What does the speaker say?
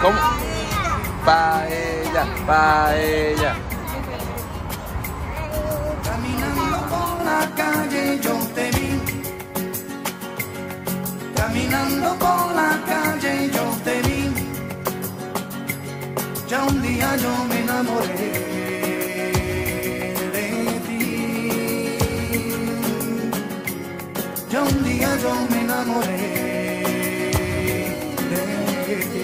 ¿Cómo? Paella, paella. Caminando por la calle yo te vi. Caminando por la calle yo te vi. Ya un día yo me enamoré de ti. Ya un día yo me enamoré de ti.